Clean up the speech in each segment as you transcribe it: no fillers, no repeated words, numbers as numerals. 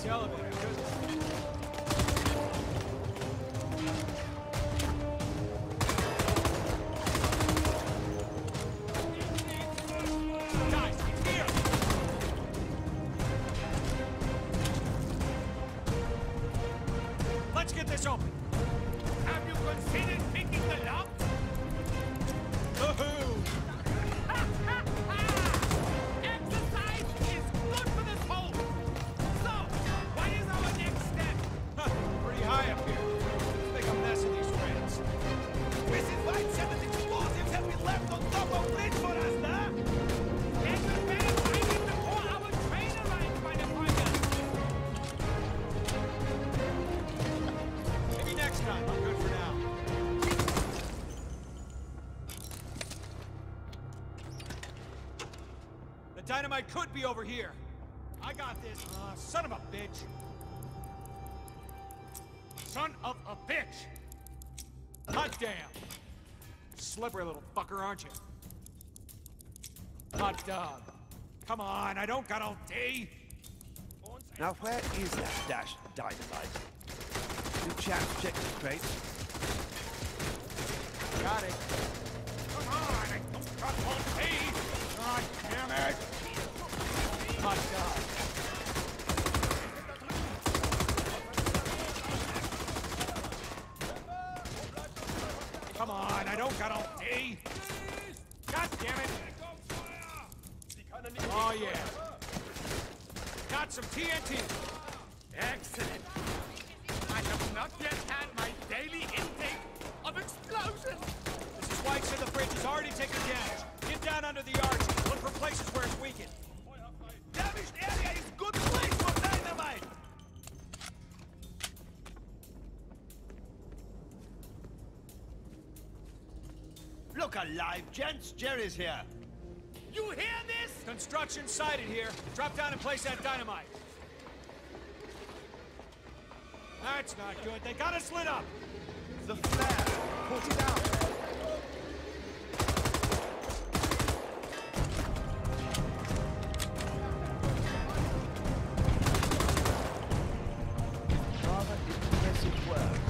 elevator. Guys, it's here! Let's get this open. Have you considered picking the lock? Woohoo! Exercise is good for this hole. So, what is our next step? Pretty high up here. Let's make a mess of these rats. Mrs. White said that explosives have been left on top of bridge for us, huh? Then we better find it before our train arrives by the fire. Maybe next time. I'm good for now. The dynamite could be over here. I got this. Son of a bitch. Son of a bitch! Hot damn. Slippery little fucker, aren't you? Hot dog. Come on, I don't got all day. Now where is that dashed dynamite? You chaps check the crates. Got it. Come on, I don't got all day! God damn it. Hot dog. Come on, I don't got all day. God damn it. Oh, yeah. Got some TNT. Excellent! I have not yet had my daily intake of explosions! Mrs. White said the bridge is already taking damage. Get down under the arch. Look for places where it's weakened. Damaged area is good place for dynamite! Look alive, gents! Jerry's here! You hear this? Construction sighted here. Drop down and place that dynamite. That's not good. They got us lit up. The flare! Put it out! Rather impressive work.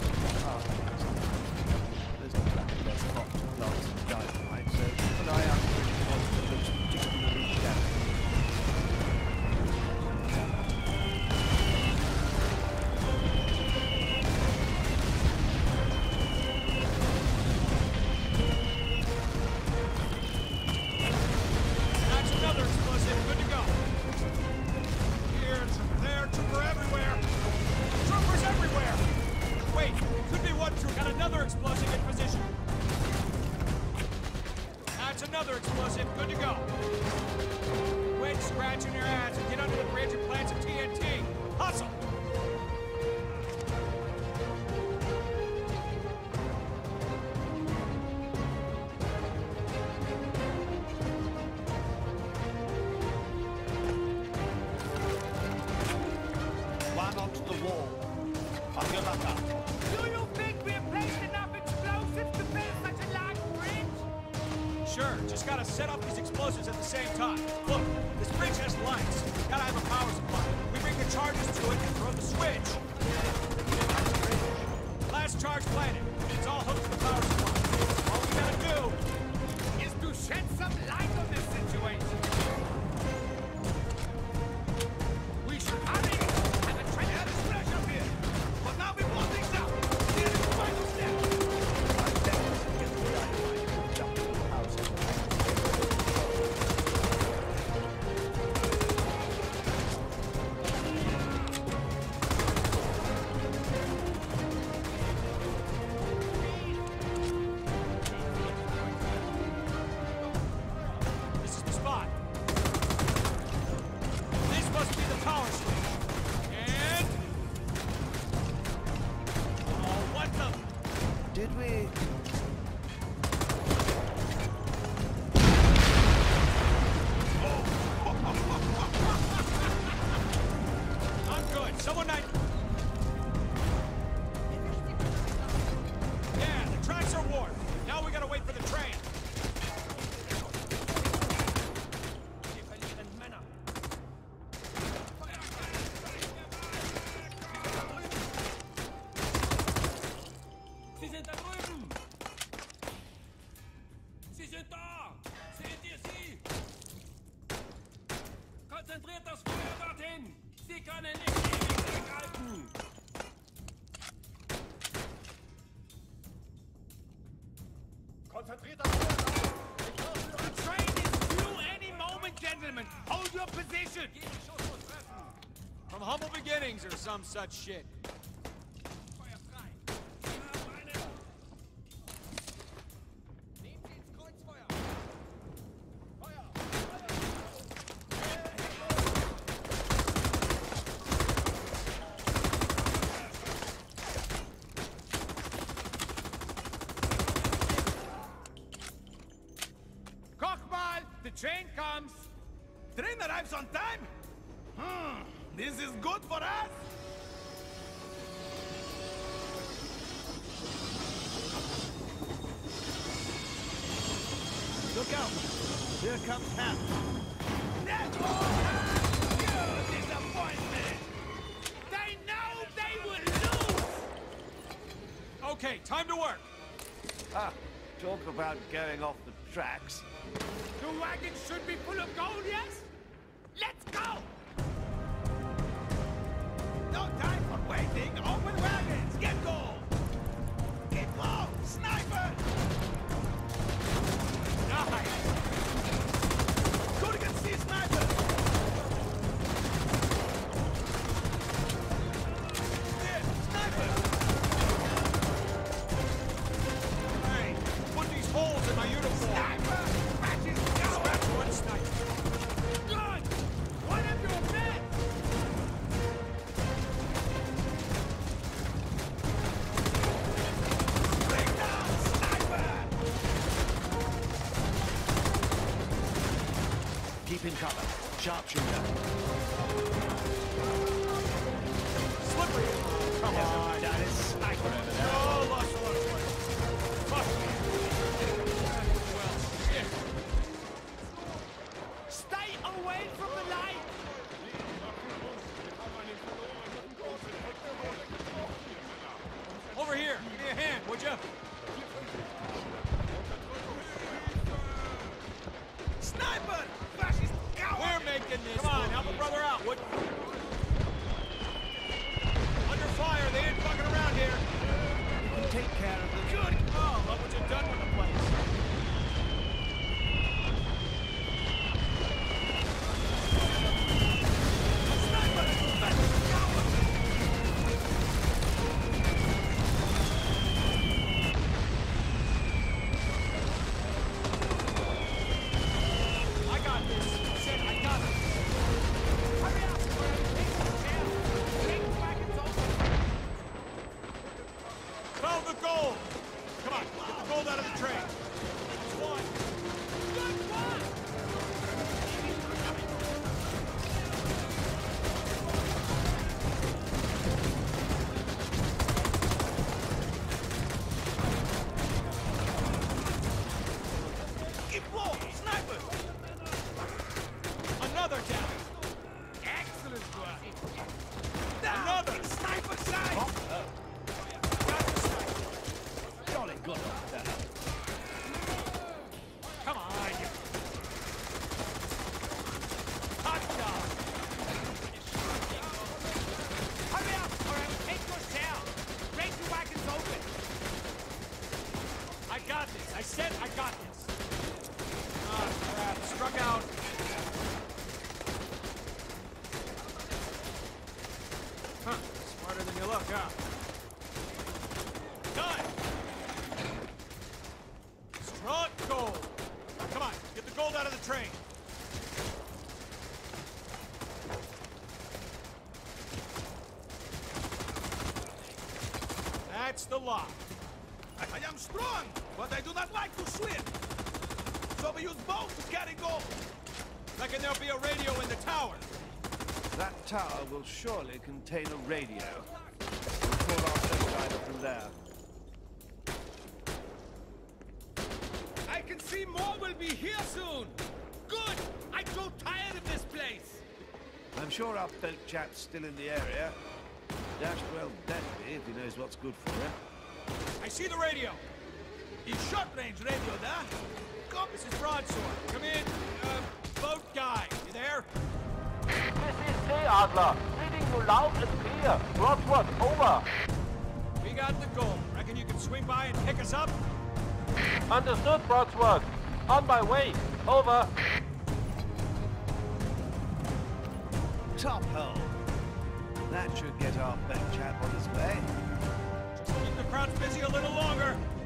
There's no doubt there's hot lots of dynamite, so but I am that looks particularly shabby. That's another explosive. Good to go. Here, trooper there, trooper everywhere. Troopers everywhere. Wait, could be one troop. Got another explosive in position. That's another explosive. Good to go. Quit scratching your ass and get under the bridge and plant some TNT. Hustle. One onto the wall. On your back up. Do you think we've placed enough explosives to build such a large bridge? Sure, just gotta set up these explosives at the same time. Look, this bridge has lights. Gotta have a power supply. We bring the charges to it and throw the switch. Last charge planted. It's all hooked to the power supply. All we gotta do Is to shed some light on this situation. We should hurry and the train has pressure here. But now we want things out. Here is the final step. I bet we can get the dynamite hooked up to the power supply. This is the spot. This must be the power switch. And... Oh, what the... Did we? I'm good. Someone night... Yeah, the tracks are warped. Now we gotta wait for the train. beginnings or some such shit. Feuer frei. Meine. Nehmt sie ins Kreuzfeuer. Feuer. Koch mal! The train comes! Train arrives on time? This is good for us? Look out! Here comes Ham. Never! You disappointment! They know they will lose! Okay, time to work. Ah, talk about going off the tracks. The wagon should be full of gold, yes? Let's go! No time for waiting! Open wagons! Get gold! Get low! Sniper! Nice. Good, can see sniper! There! Sniper! Hey, put these holes in my uniform. Sniper! Matches Scratch one sniper. Good! One of your men! Bring down! Sniper! Keep in cover. Sharpshooter. Slippery. Come on. That is sniper over there. Oh, lost a lot of place. Fuck me. Well, shit. Stay away from the light! Over here. Give me a hand, would you? Sniper! Fascist coward! We're making this. Come on, help a brother out, would Under fire. They ain't fucking around here. You can take care of the... Good. Oh, look what you've done with the place. Sniper! Fascist coward! I got this. I said I got it. Hurry up! Take the tail! Take the wagons open! Found the gold. Come on, get the gold out of the train. That's one. Good one! Keep low! Sniper! Another down. Excellent work! Down! Another. Sniper side! Got the sniper. Jolly good on that. Come on, you. Hot dog. Hurry up, or I will take your tail! Break the wagons open! I got this. I said I got this. Ah, crap. Struck out. Huh. Smarter than you look, huh? Done. Struck gold. Come on, get the gold out of the train. That's the lock. I am strong, but I do not like to swim. So we use both to carry gold. Reckon there'll be a radio in the tower. That tower will surely contain a radio. We'll call our satellite from there. I can see more will be here soon! Good! I grow tired of this place! I'm sure our belt chap's still in the area. Dashed well deadly if he knows what's good for him. I see the radio. It's short-range radio, da? Come, this is Broadsword. Come in, boat guy. You there? This is Sea Adler. Reading you loud and clear. Broadsword, over. We got the gold. Reckon you can swing by and pick us up? Understood, Broadsword. On my way. Over. Top hole. That should get our fat chap on his way. Just keep the crowds busy a little longer.